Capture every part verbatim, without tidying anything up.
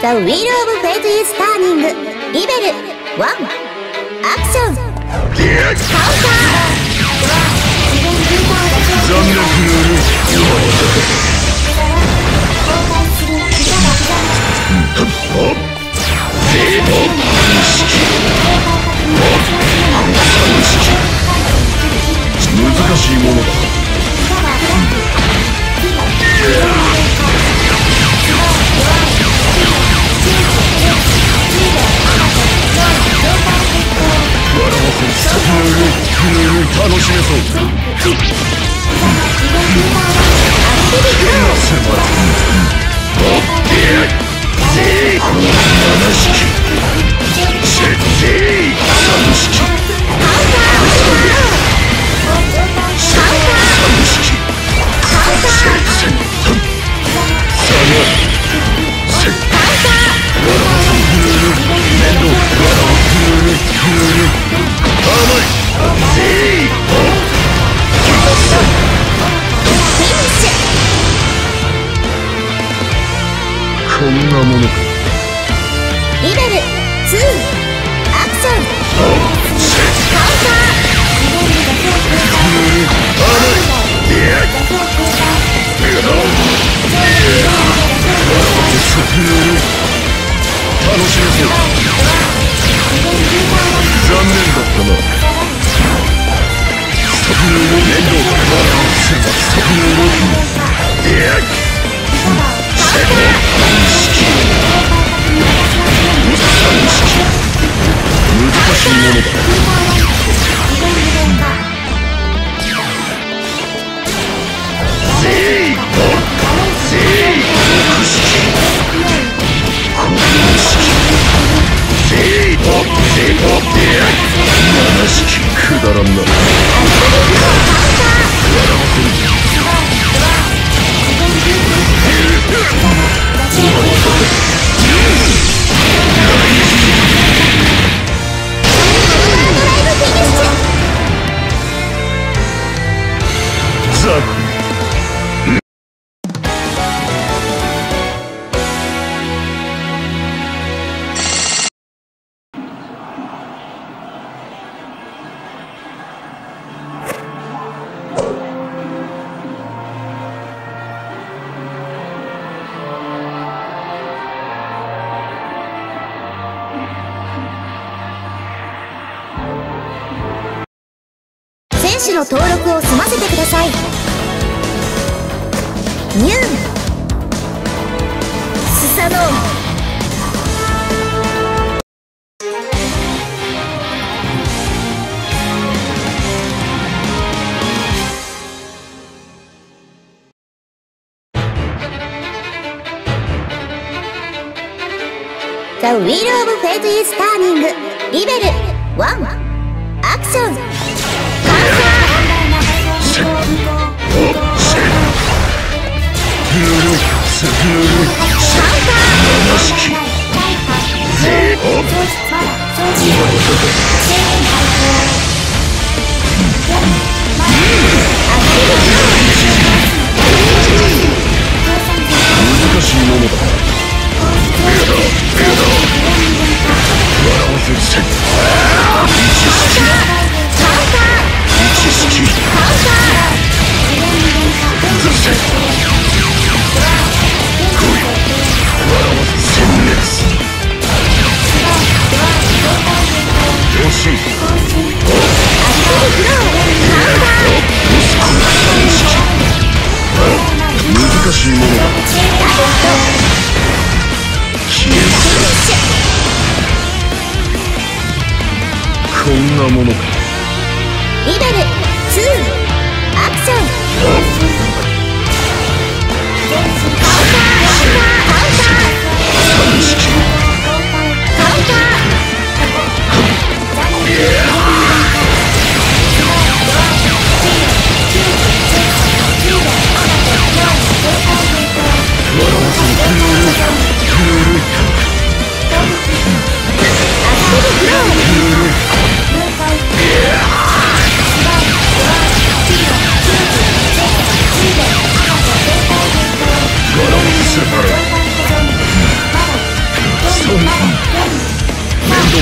The Wheel of Fate is turning. リベルワンアクション。カウンター。残虐な難しいものだ。楽しめそう。こんなものか。リベルツーアクション。カウンター。楽しめそう。残念だったな。面倒だ。難しいものだ。くだらんな。選手の登録を済ませてください。ニュースサノー。The Wheel of Fate is turning. リベルワンアクション。難しいものだ。難しいものだ。こんなものか。リベルツーアクション。カウンター。カウンター。カウンター。アクティブフロー。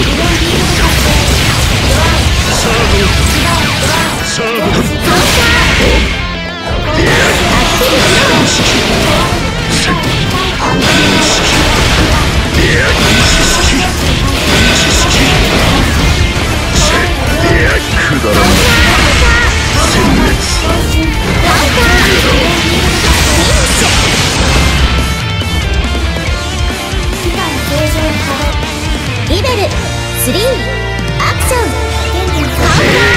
リベルスリーアクションカウン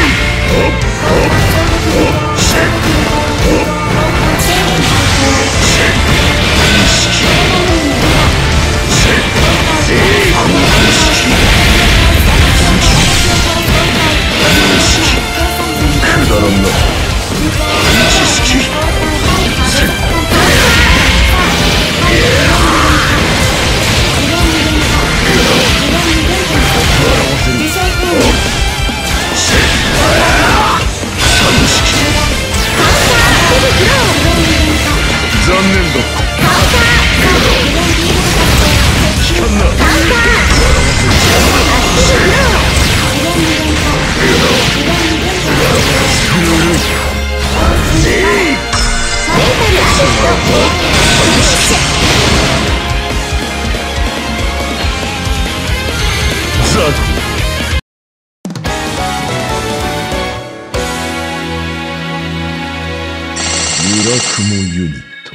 ブラクモユニット。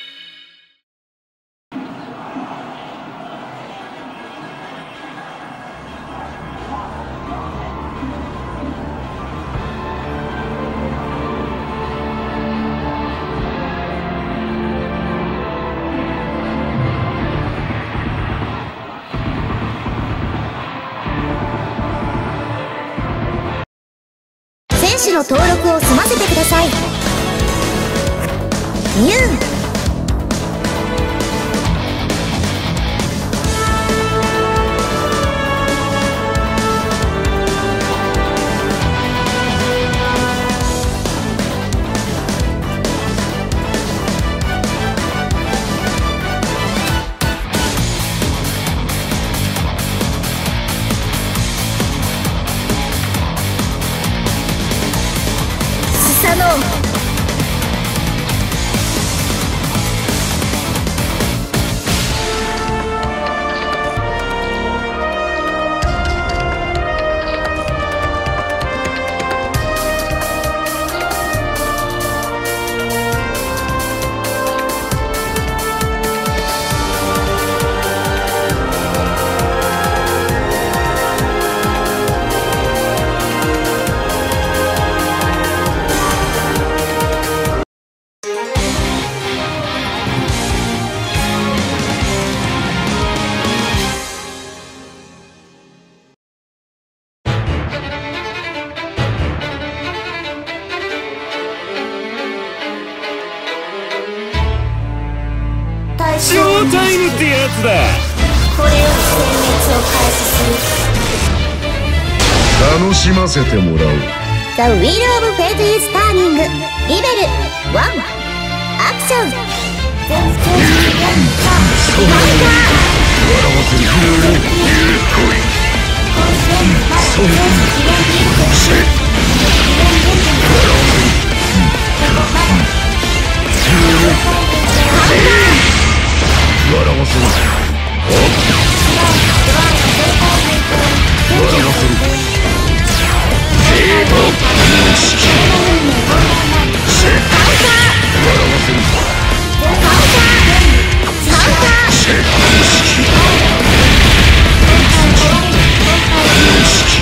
選手の登録を済ませてください。ニュースサノオショータイムってやつだ。 これより殲滅を開始する。 楽しませてもらおう。 The Wheel of Fate is turning リベルワンアクション笑わせる。来い。そうせ笑わせる。笑わせる。平和無識せ笑わせる。せ無識無識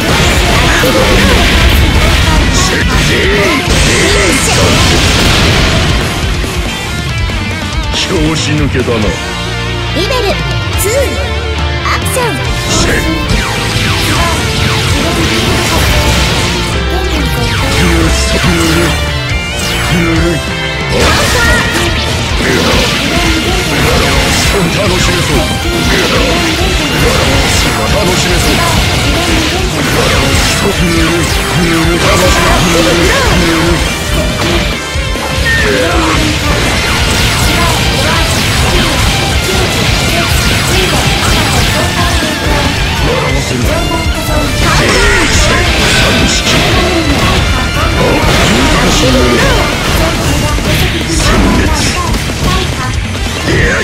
せ拍子抜けだな。 リベルツーアクションせ楽しめそう。楽しめそう。笑わせる。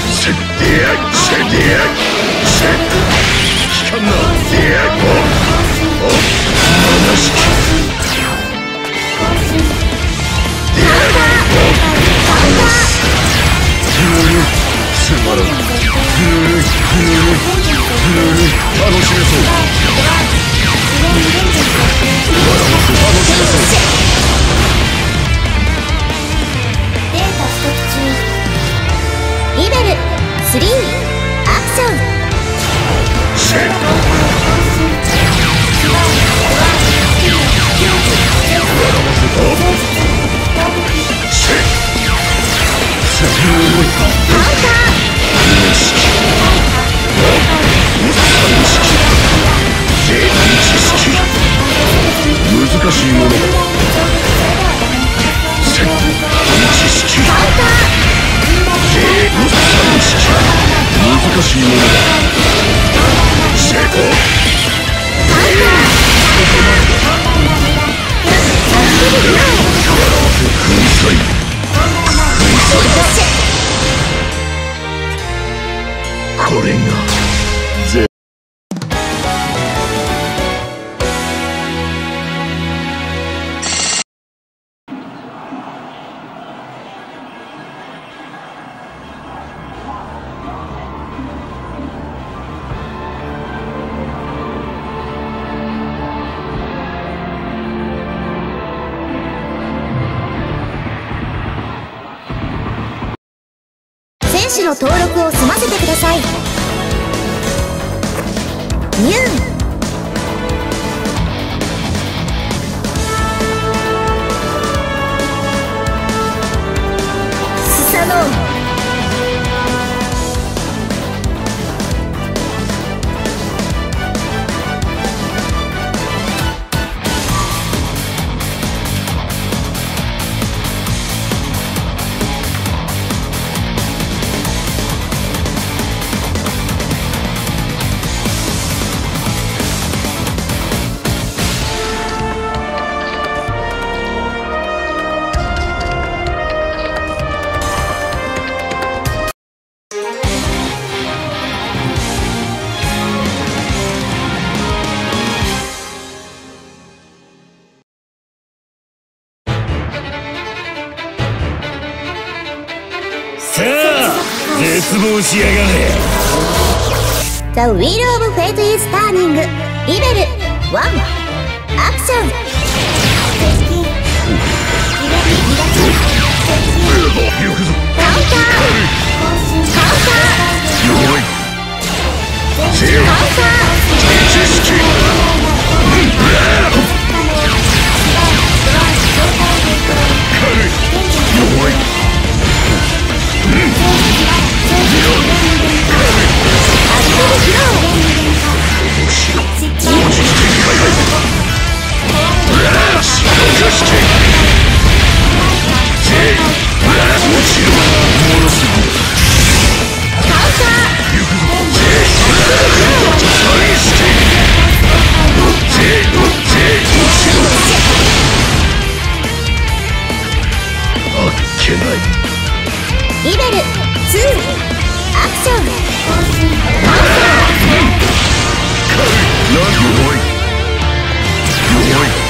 選手の登録を済ませてください。ニュースサノー絶望しやがれ。 The Wheel of Fate is turning リベルワンアクション。 行くぞ。 カウンターカウンター弱い。 カウンター知識。軽い。弱い。 リベルツーアクション。 弱い。弱い。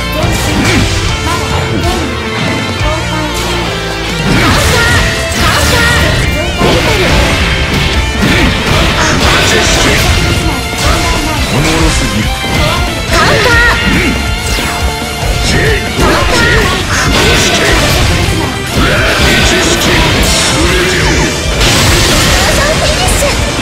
フィニッシュ。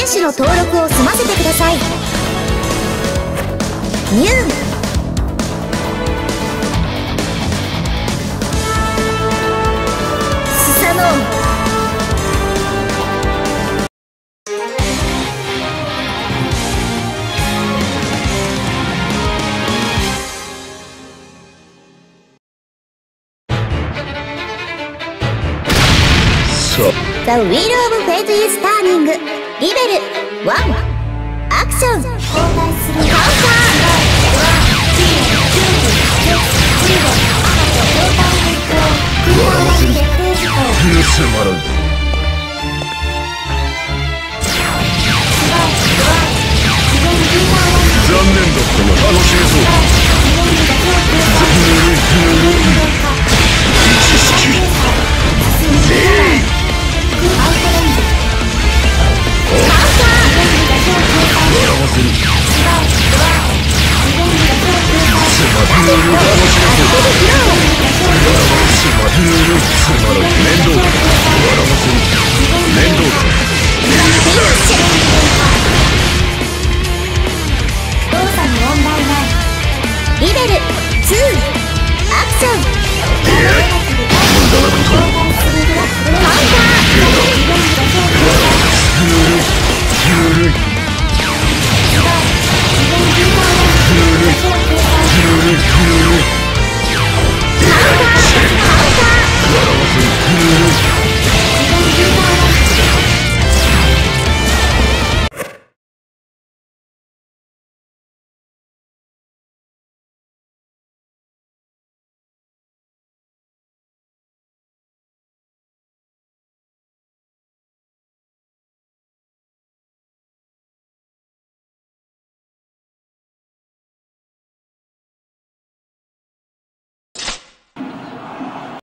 選手の登録を済ませてください。ニュースサノオThe Wheel of Fate is turning. リベルワンアクション。カウンター。 許してもらう。